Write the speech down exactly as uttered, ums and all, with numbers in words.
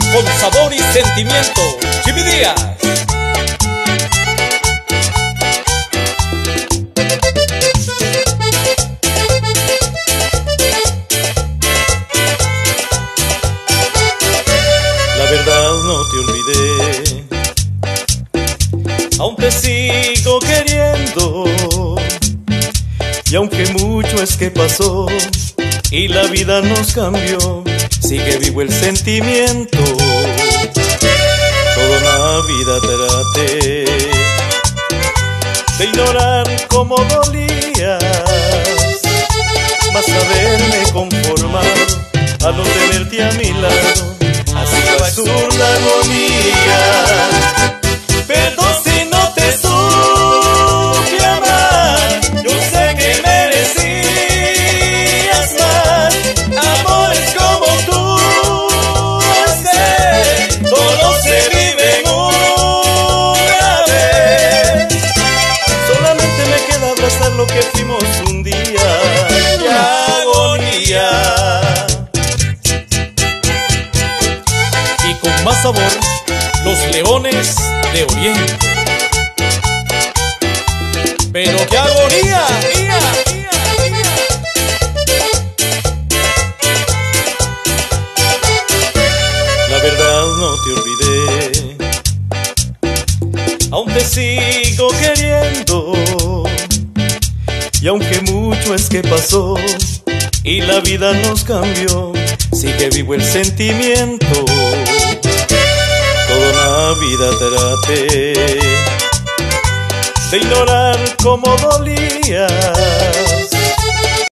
con sabor y sentimiento, Chimi Díaz. La verdad no te olvidé, aún te sigo queriendo, y aunque mucho es que pasó y la vida nos cambió, sigue vivo el sentimiento. Toda una vida traté de ignorar cómo dolías, mas haberme conformado a no tenerte a mi lado ha sido absurda agonía. Perdón si no te supe amar, yo sé que merecías más amores como tú. Este solo se vive una vez. Solamente me queda abrazar lo que fuimos un día. ¡Qué agonía! Y con más sabor, los Leones de Oriente. Pero qué agonía. La verdad no te olvidé, aún te sigo queriendo, y aunque mucho es que pasó y la vida nos cambió, sigue vivo el sentimiento. Toda una vida traté de ignorar cómo dolía,